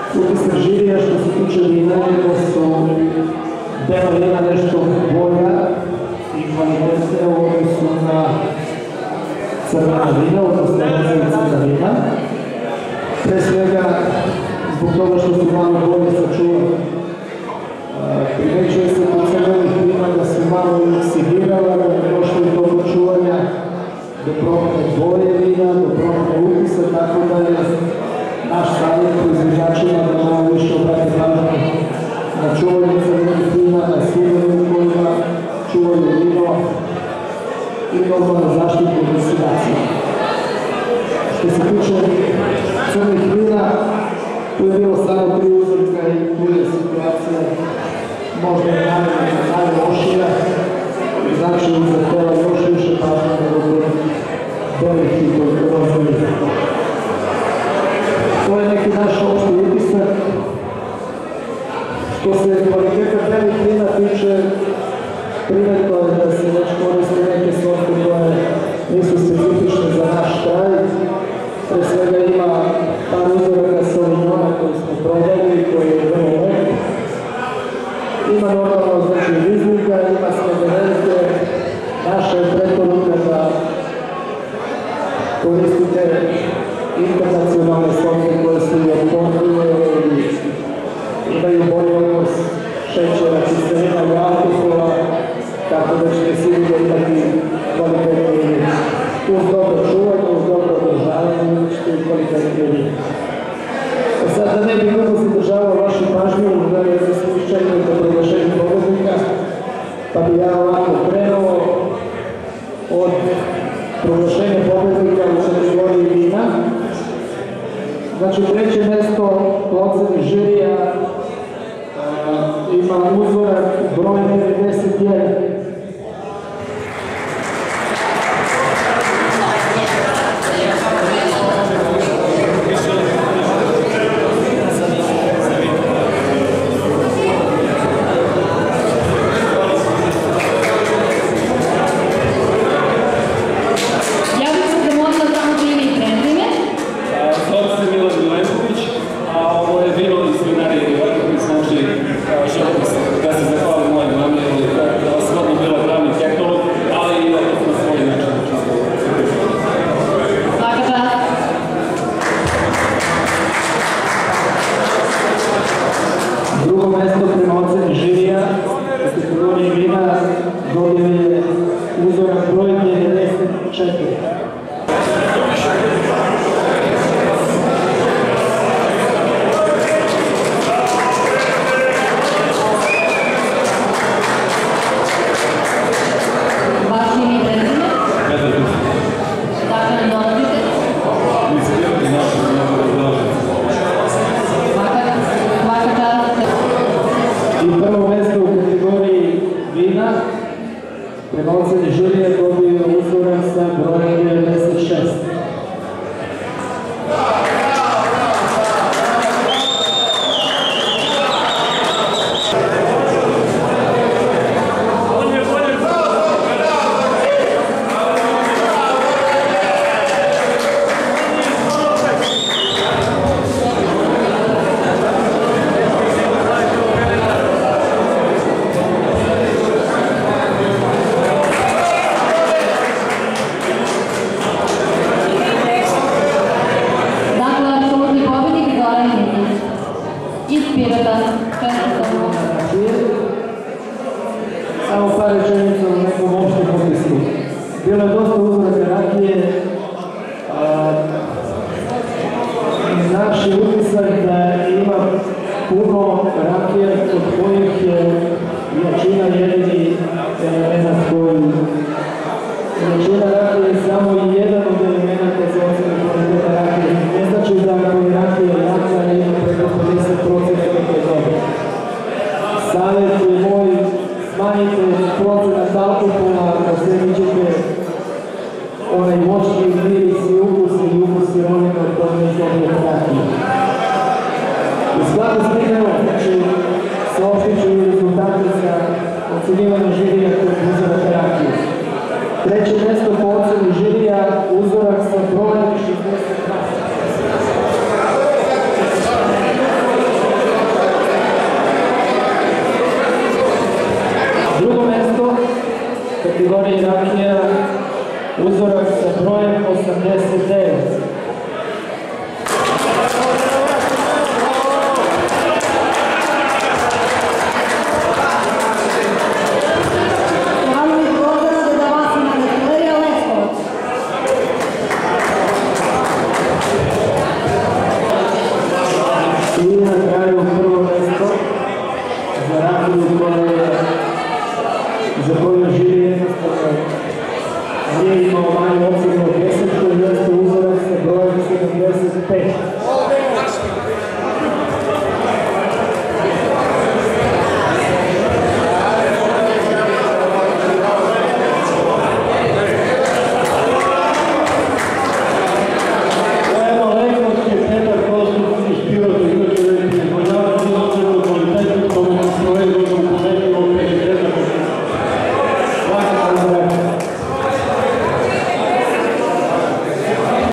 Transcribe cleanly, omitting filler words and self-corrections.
Utisak žirija što se tiče vina je da su bela vina nešto bolja i kvalitetnija u odnosu na crvena vina, odnosno crvena vina. Pre svega zbog toga što su malo bolje sačuvane. Primećuje se kod crvenih vina da su malo oksigirala, da je došlo do čuvanja, do promene boje vina, do promene ukusa, tako da je naš savjet proizvođačima da malo više obrati pažnju na čuvanje crvenih vina, na sudove u kojima čuvaju vino i normalno zaštitu od oksidacije. Što se tiče crvenih vina, tu je bilo samo 3 uzorka i tu je situacija možda je najlošija, znači zahteva još više pažnje nego belih i rozovih. To je neki naš opšti utisak. Što se kvaliteta belih vina tiče, primetno je da se već koriste neke sorte koje nisu specifične za naš kraj. Pre svega ima par uzoraka Sauvignona koji smo prodali, koji je vrlo lep. Ima normalno znači Rizlinga, ima Smedenelke. Naša je preporuka da koristite internacionalne sorte koje su i otpornije i imaju bolji odnos šećera, kiselina i alkohola, tako da ćete sigurno imati kvalitetne vine. Uz dobro čuvanje, uz dobro održavanje, ćete i kvalitetne vine. Sad da ne bih mnogo zadržavao vašu pažnju, da je za slučajno do proglašenja pobednika, pa bi ja ovako krenuo od proglašenja pobednika u kategoriji vina. Znači, treće mesto po oceni žirija ima uzorak broj 91. Treće mesto po oceni žirija, uzorak sa